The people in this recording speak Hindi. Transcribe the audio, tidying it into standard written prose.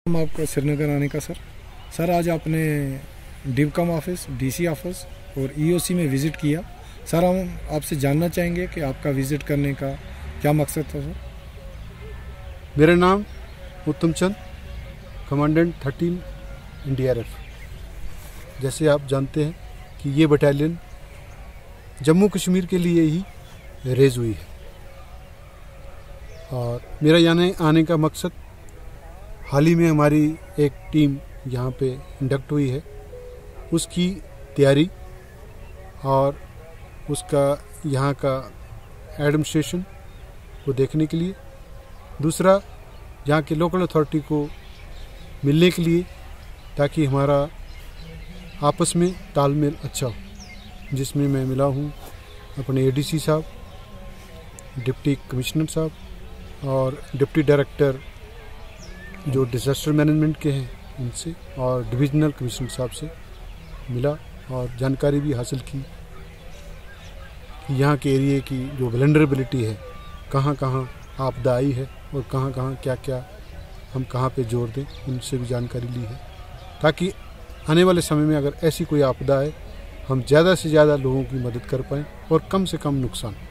हम आपका श्रीनगर आने का सर आज आपने डिवकम ऑफिस, डीसी ऑफिस और ईओसी में विज़िट किया। सर हम आपसे जानना चाहेंगे कि आपका विज़िट करने का क्या मकसद था सर? मेरा नाम उत्तम चंद, कमांडेंट 13 NDRF। जैसे आप जानते हैं कि ये बटालियन जम्मू कश्मीर के लिए ही रेज हुई है और मेरा यहाँ आने का मकसद, हाल ही में हमारी एक टीम यहाँ पे इंडक्ट हुई है, उसकी तैयारी और उसका यहाँ का एडमिनिस्ट्रेशन को देखने के लिए, दूसरा यहाँ के लोकल अथॉरिटी को मिलने के लिए, ताकि हमारा आपस में तालमेल अच्छा हो, जिसमें मैं मिला हूँ अपने ADC साहब, डिप्टी कमिश्नर साहब और डिप्टी डायरेक्टर जो डिज़ास्टर मैनेजमेंट के हैं उनसे, और डिविजनल कमिश्नर साहब से मिला और जानकारी भी हासिल की कि यहाँ के एरिए की जो वल्नरेबिलिटी है, कहाँ कहाँ आपदा आई है और कहाँ कहाँ क्या क्या हम कहाँ पे जोर दें, उनसे भी जानकारी ली है, ताकि आने वाले समय में अगर ऐसी कोई आपदा है हम ज़्यादा से ज़्यादा लोगों की मदद कर पाएँ और कम से कम नुकसान।